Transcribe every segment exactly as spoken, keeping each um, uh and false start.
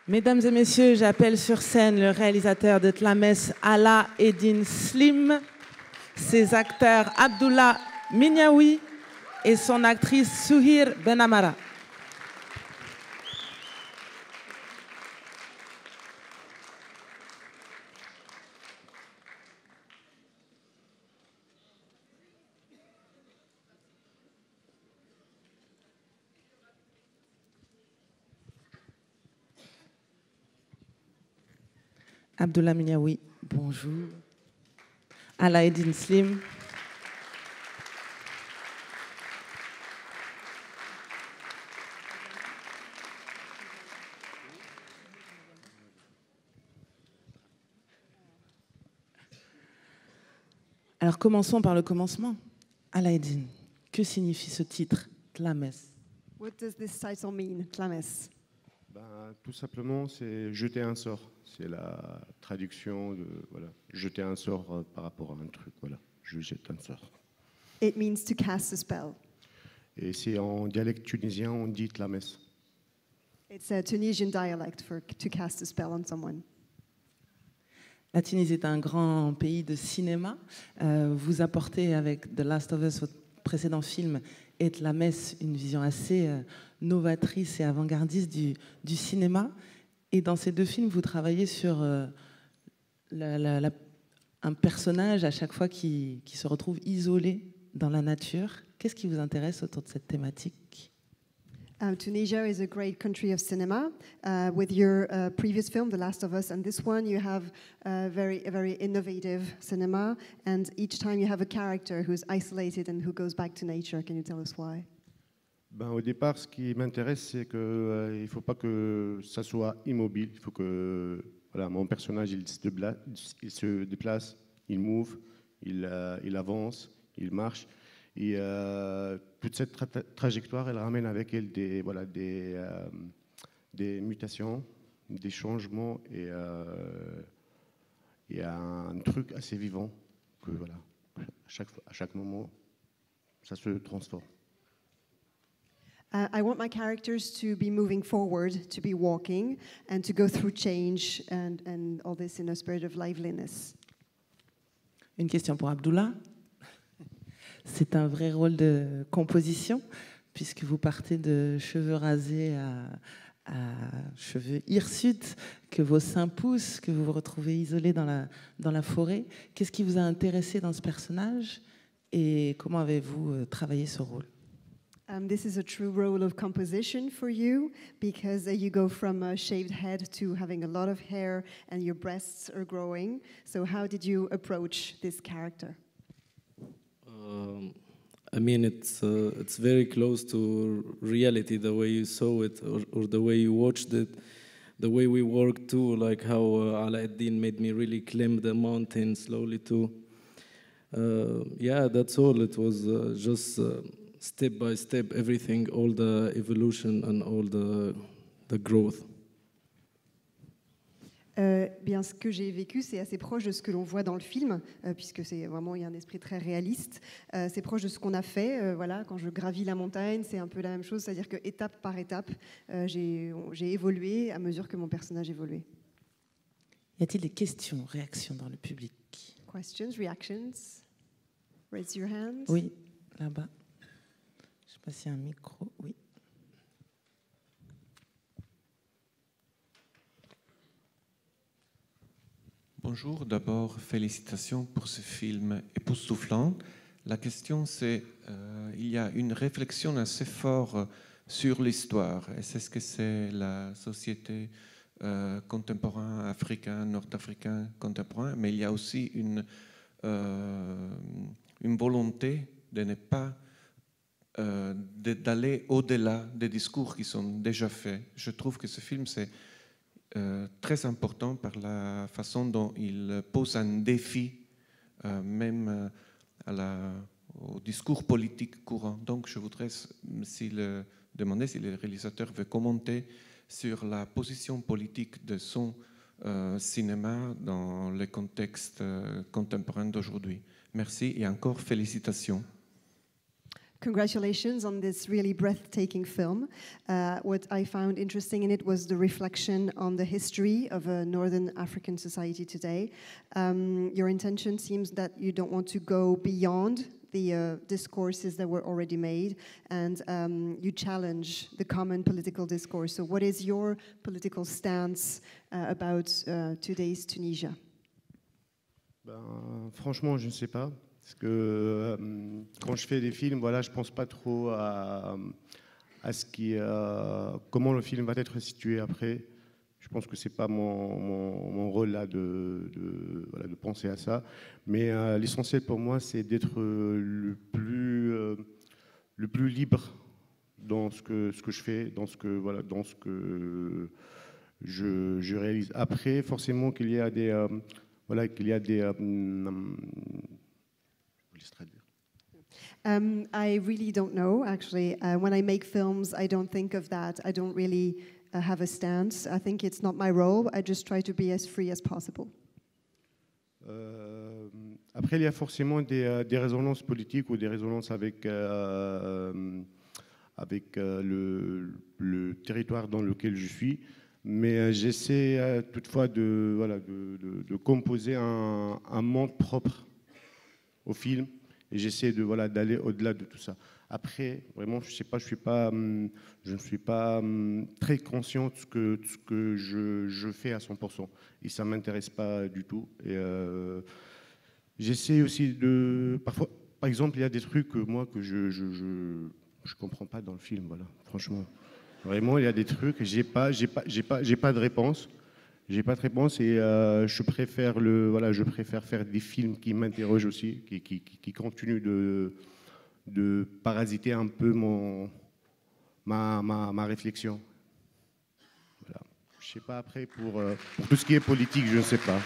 Mesdames et messieurs, j'appelle sur scène le réalisateur de Tlames, Ala Eddine Slim, ses acteurs Abdullah Minyawi et son actrice Souhir Benamara. Abdullah Minyawi, bonjour. Ala Eddine Slim. Alors commençons par le commencement. Ala Eddine, que signifie ce titre, Tlames? What does this title mean, Tlames? Ben, tout simplement, c'est jeter un sort. C'est la traduction de voilà, jeter un sort euh, par rapport à un truc. Voilà, je jette un sort. It means to cast a spell. Et c'est en dialecte tunisien, on dit Tlames. It's a Tunisian dialect for to cast a spell on someone. La Tunisie est un grand pays de cinéma. Euh, vous apportez avec The Last of Us, votre précédent film, et Tlames, une vision assez euh, novatrice et avant-gardiste du, du cinéma. Et dans ces deux films, vous travaillez sur euh, la, la, la, un personnage à chaque fois qui, qui se retrouve isolé dans la nature. Qu'est-ce qui vous intéresse autour de cette thématique? Um, Tunisia is a great country of cinema. Uh, with your uh, previous film, The Last of Us, and this one, you have uh, very, a very innovative cinema. And each time you have a character who's isolated and who goes back to nature. Can you tell us why? Ben, au départ, ce qui m'intéresse, c'est qu'il euh, ne faut pas que ça soit immobile. Il faut que voilà, mon personnage il se, débla- il se déplace, il move, il, euh, il avance, il marche. Et euh, toute cette tra- trajectoire, elle ramène avec elle des, voilà, des, euh, des mutations, des changements et, euh, et un truc assez vivant que voilà, à chaque, à chaque moment, ça se transforme. Uh, I want my characters to be moving forward, to be walking, and to go through change and, and all this in a spirit of liveliness. Une question pour Abdullah. C'est un vrai rôle de composition, puisque vous partez de cheveux rasés à, à cheveux hirsutes, que vos seins poussent, que vous vous retrouvez isolé dans la, dans la forêt. Qu'est-ce qui vous a intéressé dans ce personnage et comment avez-vous travaillé ce rôle? Um, this is a true role of composition for you because uh, you go from a shaved head to having a lot of hair and your breasts are growing. So how did you approach this character? Um, I mean, it's uh, it's very close to reality, the way you saw it or, or the way you watched it, the way we worked too, like how uh, Ala Eddine made me really climb the mountain slowly too. Uh, yeah, that's all. It was uh, just uh, step by step, everything, all the evolution and all the the growth. Euh, bien, ce que j'ai vécu, c'est assez proche de ce que l'on voit dans le film, euh, puisque c'est vraiment, il y a un esprit très réaliste. Euh, c'est proche de ce qu'on a fait. Euh, voilà, quand je gravis la montagne, c'est un peu la même chose, c'est-à-dire que étape par étape, euh, j'ai, j'ai évolué à mesure que mon personnage évoluait. Y a-t-il des questions, réactions dans le public? Questions, reactions? Raise your hand. Oui, là-bas. Je ne sais pas s'il y a un micro. Oui. Bonjour, d'abord félicitations pour ce film époustouflant. La question c'est, euh, il y a une réflexion assez forte sur l'histoire. Est-ce que c'est la société euh, contemporaine, africaine, nord-africaine contemporaine, mais il y a aussi une, euh, une volonté de ne pas euh, de, d'aller au-delà des discours qui sont déjà faits. Je trouve que ce film c'est Euh, très important par la façon dont il pose un défi, euh, même euh, à la, au discours politique courant. Donc, je voudrais si le, demander si le réalisateur veut commenter sur la position politique de son euh, cinéma dans le contexte euh, contemporain d'aujourd'hui. Merci et encore félicitations. Congratulations on this really breathtaking film. Uh, what I found interesting in it was the reflection on the history of a Northern African society today. Um, your intention seems that you don't want to go beyond the uh, discourses that were already made, and um, you challenge the common political discourse. So what is your political stance uh, about uh, today's Tunisia? Ben, franchement, je ne sais pas. Parce que euh, quand je fais des films, voilà, je ne pense pas trop à, à ce qui, euh, comment le film va être situé après. Je pense que ce n'est pas mon, mon, mon rôle là de, de, voilà, de penser à ça. Mais euh, l'essentiel pour moi, c'est d'être le plus, euh, le plus libre dans ce que, ce que je fais, dans ce que, voilà, dans ce que je, je réalise. Après, forcément qu'il y a des... Euh, voilà, qu'il y a des... Euh, Um, I really don't know, actually. Uh, when I make films, I don't think of that. I don't really uh, have a stance. I think it's not my role. I just try to be as free as possible. Euh, après, il y a forcément des, des résonances politiques ou des résonances avec, euh, avec euh, le, le territoire dans lequel je suis. Mais euh, j'essaie euh, toutefois de, voilà, de, de, de composer un, un monde propre au film, et j'essaie de voilà d'aller au-delà de tout ça. Après, vraiment, je sais pas, je suis pas, je ne suis pas très conscient de ce que, de ce que je, je fais à cent pour cent, et ça m'intéresse pas du tout. Et euh, j'essaie aussi de, parfois, par exemple, il y a des trucs que moi que je je, je je comprends pas dans le film, voilà. Franchement, vraiment, il y a des trucs, j'ai pas, j'ai pas, j'ai pas, j'ai pas de réponse. J'ai pas de réponse et euh, je préfère le voilà, je préfère faire des films qui m'interrogent aussi, qui, qui, qui continuent de, de parasiter un peu mon ma, ma, ma réflexion. Voilà. Je sais pas après pour, euh, pour tout ce qui est politique, je ne sais pas.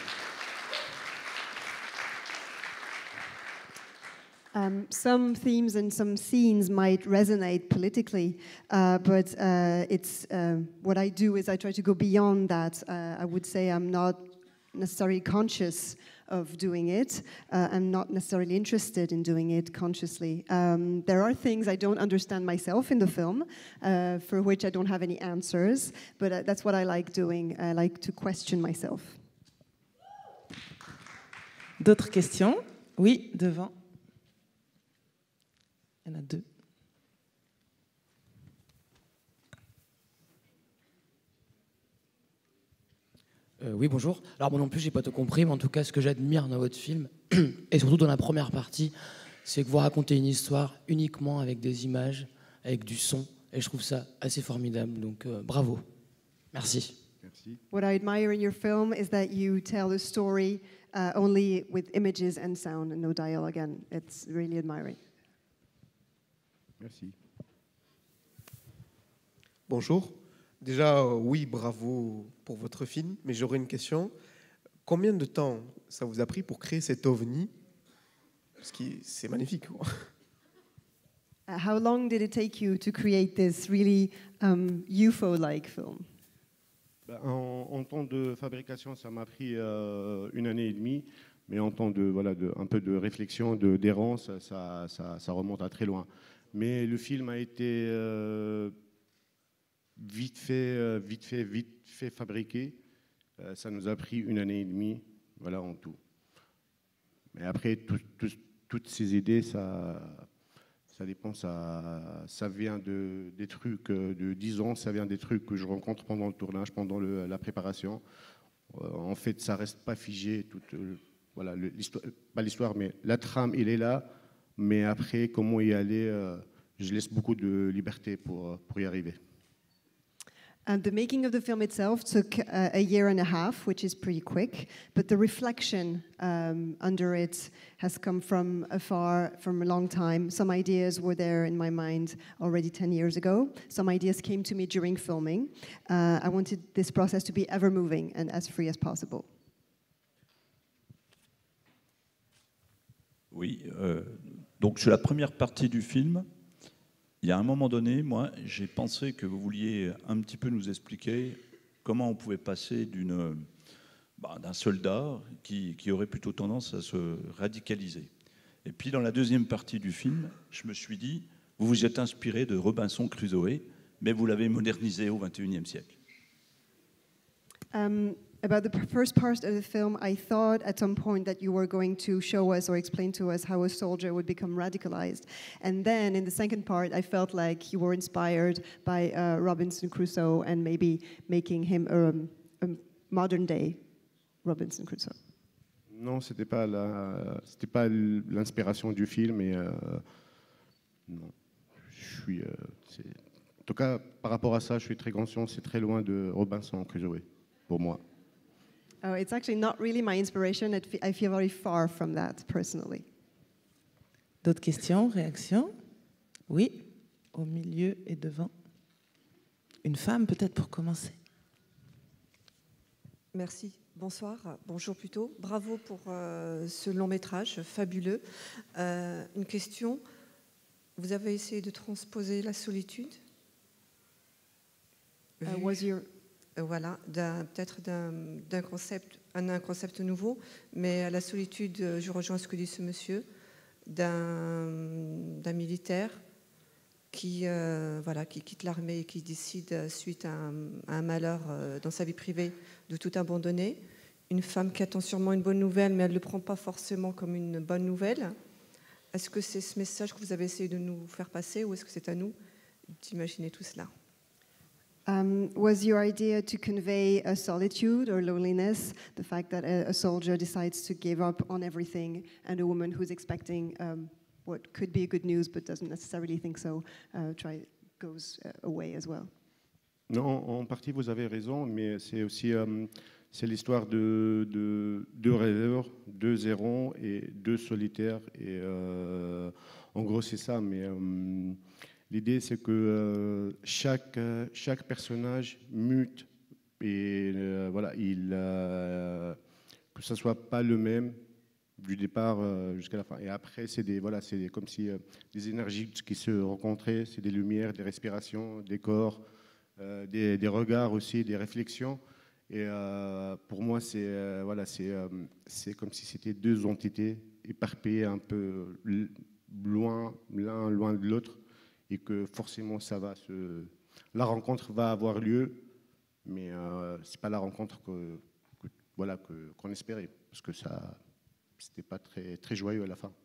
Um, some themes and some scenes might resonate politically, uh, but uh, it's uh, what I do is I try to go beyond that. Uh, I would say I'm not necessarily conscious of doing it. Uh, I'm not necessarily interested in doing it consciously. Um, there are things I don't understand myself in the film, uh, for which I don't have any answers, but uh, that's what I like doing. I like to question myself. D'autres questions? Oui, devant. Il y en a deux. Euh, oui, bonjour. Alors moi non plus, j'ai pas tout compris, mais en tout cas, ce que j'admire dans votre film, et surtout dans la première partie, c'est que vous racontez une histoire uniquement avec des images, avec du son, et je trouve ça assez formidable. Donc euh, bravo. Merci. Merci. What I admire in your film is that you tell the story uh, only with images and sound and no dialogue, and it's really admiring. Merci. Bonjour. Déjà, euh, oui, bravo pour votre film, mais j'aurais une question. Combien de temps ça vous a pris pour créer cet ovni? Parce que c'est magnifique, quoi. Uh, how long did it take you to create this really um, U F O-like film? Ben, en, en temps de fabrication, ça m'a pris euh, une année et demie, mais en temps de voilà, de, un peu de réflexion, de d'errance, ça, ça, ça remonte à très loin. Mais le film a été euh, vite fait, euh, vite fait, vite fait fabriqué. Euh, ça nous a pris une année et demie, voilà, en tout. Mais après, tout, tout, toutes ces idées, ça, ça dépend, ça, ça vient de, des trucs de dix ans, ça vient des trucs que je rencontre pendant le tournage, pendant le, la préparation. Euh, en fait, ça reste pas figé. Toute, euh, voilà, l'histoire, pas l'histoire, mais la trame, il est là. Mais après, comment y aller, euh, je laisse beaucoup de liberté pour, pour y arriver. And the making of the film itself took uh, a year and a half, which is pretty quick, but the reflection um, under it has come from afar, from a long time. Some ideas were there in my mind already ten years ago. Some ideas came to me during filming. Uh, I wanted this process to be ever-moving and as free as possible. Oui, euh, donc sur la première partie du film, il y a un moment donné, moi, j'ai pensé que vous vouliez un petit peu nous expliquer comment on pouvait passer d'une, bah, d'un soldat qui, qui aurait plutôt tendance à se radicaliser. Et puis dans la deuxième partie du film, je me suis dit, Vous vous êtes inspiré de Robinson Crusoe, mais vous l'avez modernisé au vingt et unième siècle. Um, about the p- first part of the film, I thought at some point that you were going to show us or explain to us how a soldier would become radicalized. And then in the second part, I felt like you were inspired by uh, Robinson Crusoe and maybe making him um, a modern day Robinson Crusoe. Non, c'était pas la, c'était pas l'inspiration du film. Et euh, non, je suis. Euh, c'est- en tout cas, par rapport à ça, je suis très conscient. C'est très loin de Robinson Crusoe pour moi. Oh, it's actually not really my inspiration. It fe- I feel very far from that personally. D'autres questions, réactions? Oui, au milieu et devant. Une femme peut-être pour commencer. Merci. Bonsoir, bonjour plutôt. Bravo pour euh, ce long métrage fabuleux. Euh, une question, vous avez essayé de transposer la solitude Uh, Vu- was your euh, voilà, d'un- peut-être d'un d'un concept, un, un concept nouveau, mais à la solitude, euh, je rejoins ce que dit ce monsieur, d'un d'un militaire qui, euh, voilà, qui quitte l'armée et qui décide, euh, suite à un, à un malheur euh, dans sa vie privée, de tout abandonner. Une femme qui attend sûrement une bonne nouvelle, mais elle ne le prend pas forcément comme une bonne nouvelle. Est-ce que c'est ce message que vous avez essayé de nous faire passer ou est-ce que c'est à nous d'imaginer tout cela? Um, was your idea to convey a solitude or loneliness, the fact that a, a soldier decides to give up on everything, and a woman who's expecting um, what could be good news but doesn't necessarily think so, uh, try, goes uh, away as well? Non, en partie, vous avez raison, mais c'est aussi euh, c'est l'histoire de, de deux rêveurs, deux errants et deux solitaires. Et euh, en gros, c'est ça. Mais euh, l'idée, c'est que euh, chaque euh, chaque personnage mute et euh, voilà, il euh, que ça soit pas le même du départ euh, jusqu'à la fin. Et après, c'est des voilà, c'est des- comme si euh, des énergies qui se rencontraient, c'est des lumières, des respirations, des corps. Euh, des, des regards aussi, des réflexions. Et euh, pour moi, c'est euh, voilà, c'est euh, c'est comme si c'était deux entités éparpillées un peu l- loin, l'un loin de l'autre, et que forcément, ça va se, la rencontre va avoir lieu, mais euh, c'est pas la rencontre que, que- voilà que- qu'on espérait, parce que ça, c'était pas très très joyeux à la fin.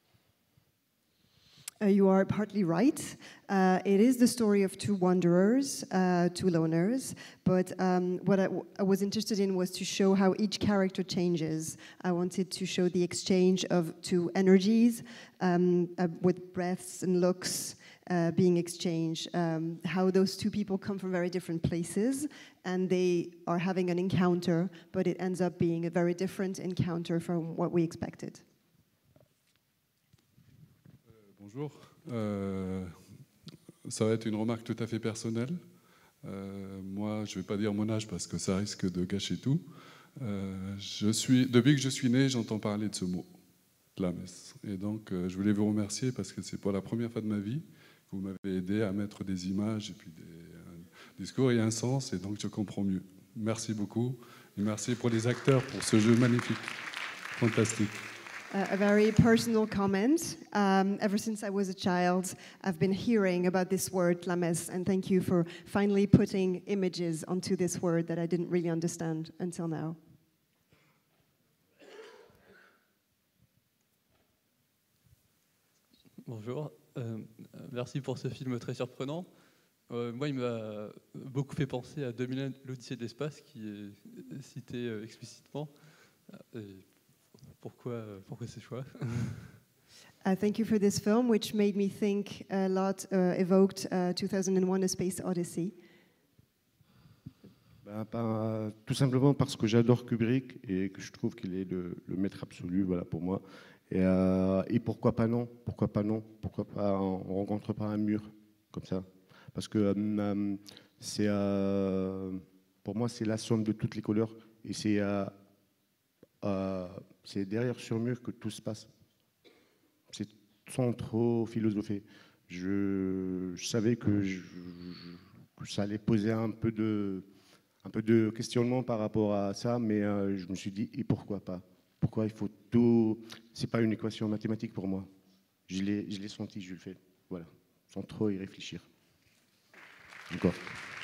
Uh, you are partly right. Uh, it is the story of two wanderers, uh, two loners. But um, what I, w- I was interested in was to show how each character changes. I wanted to show the exchange of two energies um, uh, with breaths and looks uh, being exchanged. Um, how those two people come from very different places and they are having an encounter, but it ends up being a very different encounter from what we expected. Bonjour. Euh, ça va être une remarque tout à fait personnelle. Euh, moi, je ne vais pas dire mon âge parce que ça risque de gâcher tout. Euh, je suis, depuis que je suis né, j'entends parler de ce mot, Tlames. Et donc, euh, je voulais vous remercier parce que c'est pour la première fois de ma vie que vous m'avez aidé à mettre des images et puis des un discours et un sens. Et donc, je comprends mieux. Merci beaucoup. Et merci pour les acteurs pour ce jeu magnifique, fantastique. Uh, a very personal comment. Um, ever since I was a child, I've been hearing about this word, lames, and thank you for finally putting images onto this word that I didn't really understand until now. Bonjour, euh, merci pour ce film très surprenant. Euh, moi, il m'a beaucoup fait penser à deux mille un, l'Odyssée de l'espace, qui est cité euh, explicitement. Et pourquoi, pourquoi ces choix? Uh, thank you for this film, which made me think a lot, uh, evoked uh, two thousand one: A Space Odyssey. Ben, ben, tout simplement parce que j'adore Kubrick et que je trouve qu'il est le, le maître absolu, voilà, pour moi. Et, euh, et pourquoi pas non? Pourquoi pas non? Pourquoi pas on rencontre pas un mur comme ça? Parce que euh, c'est, euh, pour moi, c'est la somme de toutes les couleurs. Et c'est, euh, euh, c'est derrière ce mur que tout se passe. C'est sans trop philosopher. Je, je savais que, je, que ça allait poser un peu de, un peu de questionnement par rapport à ça, mais euh, je me suis dit, et pourquoi pas? Pourquoi il faut tout... C'est pas une équation mathématique pour moi. Je l'ai, je l'ai senti, je le fais. Voilà. sans trop y réfléchir. Encore.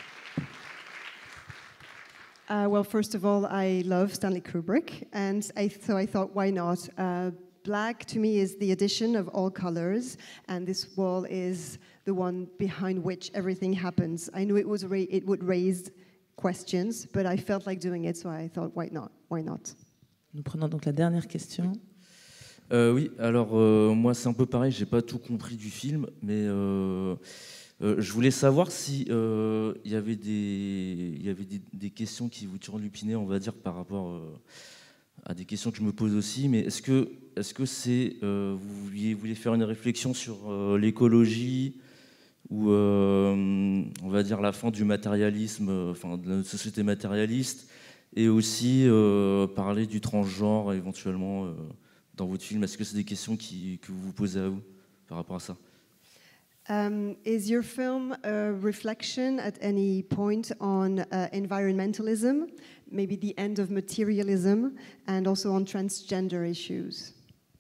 Uh, well, first of all, I love Stanley Kubrick, and I th- so I thought, why not? Uh, black to me is the addition of all colors, and this wall is the one behind which everything happens. I knew it was ra- it would raise questions, but I felt like doing it, so I thought, why not? Why not? Nous prenons donc la dernière question. Euh, oui, alors euh, moi c'est un peu pareil, j'ai pas tout compris du film, mais euh, euh, je voulais savoir si euh, il y avait des il y avait des, des questions qui vous turlupinaient, on va dire, par rapport euh, à des questions que je me pose aussi. Mais est-ce que est-ce que c'est euh, vous vouliez, vouliez faire une réflexion sur euh, l'écologie ou euh, on va dire la fin du matérialisme, euh, enfin de notre société matérialiste, et aussi euh, parler du transgenre éventuellement euh, dans votre film. Est-ce que c'est des questions qui, que vous vous posez à vous par rapport à ça? Um, is your film a reflection at any point on uh, environmentalism, maybe the end of materialism, and also on transgender issues?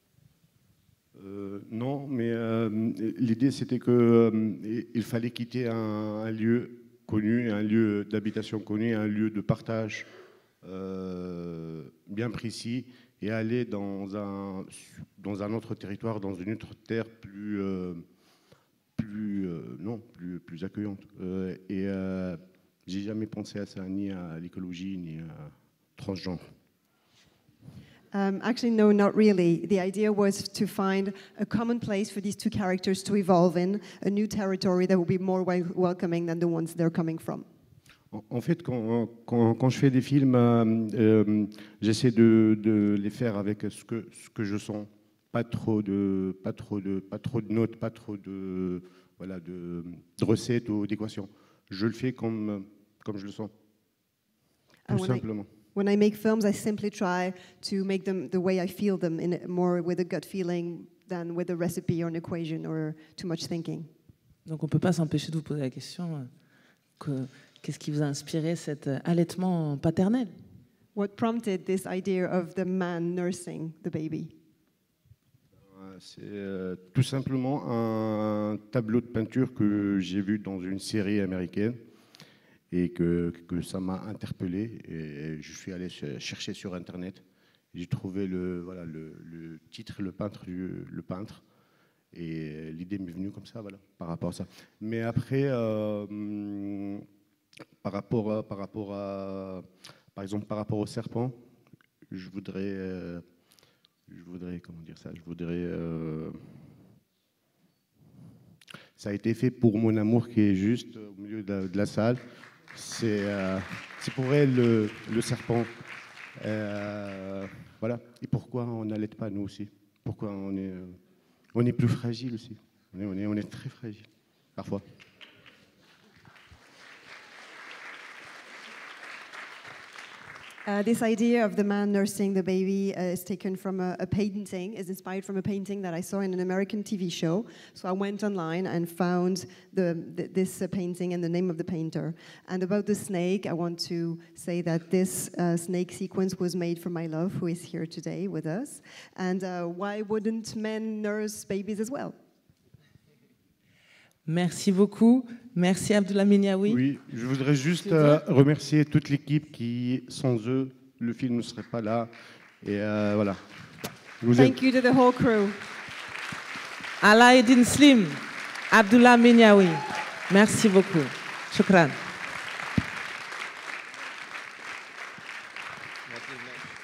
Euh, non, mais euh, l'idée c'était que euh, il fallait quitter un, un lieu connu, un lieu d'habitation connu, un lieu de partage euh, bien précis, et aller dans un dans un autre territoire, dans une autre terre plus euh, plus euh, non plus plus accueillante. Euh, et euh, j'ai jamais pensé à ça, ni à l'écologie ni à transgenre. Um, actually, no, not really. The idea was to find a common place for these two characters to evolve in, a new territory that would be more wel- welcoming than the ones they're coming from. En, en fait, quand, quand, quand je fais des films, euh, euh, j'essaie de, de les faire avec ce que, ce que je sens. Pas trop de, pas trop de, pas trop de notes, pas trop de, voilà, de, de recettes ou d'équations. Je le fais comme, comme je le sens, tout And when I- simplement. When I make films, I simply try to make them the way I feel them, in a, more with a gut feeling than with a recipe or an equation or too much thinking. Donc on ne peut pas s'empêcher de vous poser la question, euh, que, qu'est-ce qui vous a inspiré cet euh, allaitement paternel? What prompted this idea of the man nursing the baby? C'est euh, tout simplement un tableau de peinture que j'ai vu dans une série américaine et que, que ça m'a interpellé. Et je suis allé chercher sur Internet. J'ai trouvé le, voilà, le, le titre, le peintre, du, le peintre. Et l'idée m'est venue comme ça, voilà, par rapport à ça. Mais après, euh, par, rapport à, par, rapport à, par exemple, par rapport au serpent, je voudrais... Euh, Je voudrais, comment dire ça, je voudrais... Euh, ça a été fait pour mon amour qui est juste au milieu de la, de la salle. C'est euh, pour elle le, le serpent. Euh, voilà. Et pourquoi on n'allait pas nous aussi? Pourquoi on est, euh, on est plus fragile aussi? On est, on est, on est très fragile, parfois. Uh, this idea of the man nursing the baby uh, is taken from a, a painting, is inspired from a painting that I saw in an American T V show. So I went online and found the, the, this uh, painting and the name of the painter. And about the snake, I want to say that this uh, snake sequence was made for my love, who is here today with us. And uh, why wouldn't men nurse babies as well? Merci beaucoup. Merci Abdullah Minyawi. Oui, je voudrais juste euh, remercier toute l'équipe qui, sans eux, le film ne serait pas là. Et euh, voilà. Je vous aime. Thank you to the whole crew. Alaeddin Slim, Abdullah Minyawi. Merci beaucoup. Shukran. Merci.